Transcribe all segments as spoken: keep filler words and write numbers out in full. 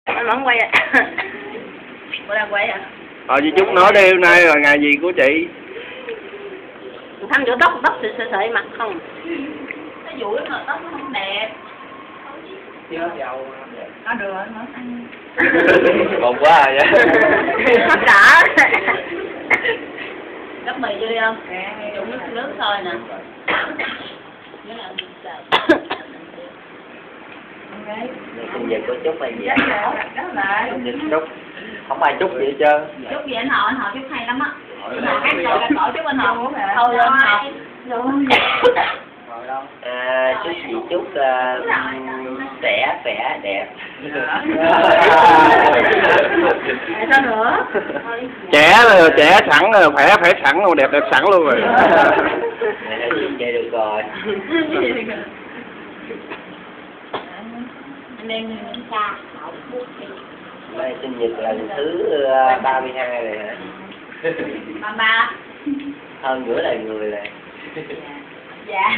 Anh vẫn quay à? Cô đang quay à? Ờ, chị Trúc nói đi, hôm nay là ngày gì của chị? Thăm chỗ tóc, tóc sợi sợi mặt không? Nó dũi mà tóc nó không đẹp. Chưa dầu đẹp. Nó được, nó ăn. Còn quá à vậy? Tất cả. Gấp mì vô đi không? Dùng nước nước thôi nè. Nhớ là Đây sinh nhật của Trúc hay gì? đó lại. Sinh nhật Trúc. Không ai chúc gì hết trơn. Chúc gì anh họ, anh họ chúc hay lắm á. Các cậu là cậu chúc anh họ. Thôi lên học. À, chúc chị Trúc uh, khỏe, khỏe, đẹp. Sao nữa? Trẻ là trẻ sẵn rồi, khỏe khỏe sẵn luôn, đẹp đẹp sẵn luôn rồi. Này chúc vậy được rồi. Anh đem những cha học bút đi. Đây sinh nhật lần thứ ba mươi hai rồi hả? Ba ba. Hơn nửa đời người rồi. Dạ.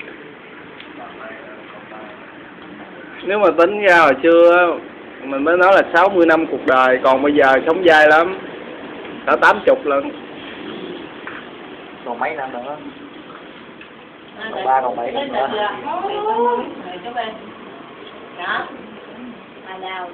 Nếu mà tính ra hồi xưa mình mới nói là sáu mươi năm cuộc đời, còn bây giờ sống dai lắm, cả tám chục lần. Còn mấy năm nữa? Còn ba, còn bảy năm nữa. Đó. Mà nào.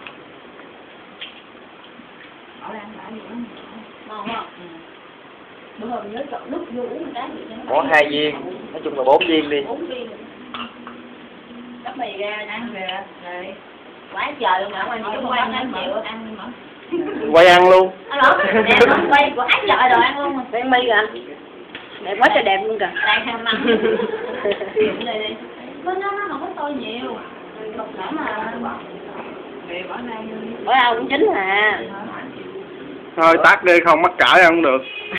Ngon không? Bữa hôm nhớ chọn nước vô uống một cái gì cho nó. Có hai viên, nói chung là bốn viên đi. Bốn viên. Cắp mì ra ăn kìa. Rồi. Quá trời luôn mà ngoài này quay ăn chịu ăn mà. Quay ăn luôn. Anh bảo, đẹp không? Quay của ác trời rồi ăn luôn. Để mi kìa anh. Đẹp quá trời đẹp luôn kìa. Đang ham ăn. Điểm này đi. Bên đó nó không có tôi nhiều. Một nửa mà. Về bỏ này. Bỏ đâu cũng chín à. Thôi tắt đi, không mắc cãi không được.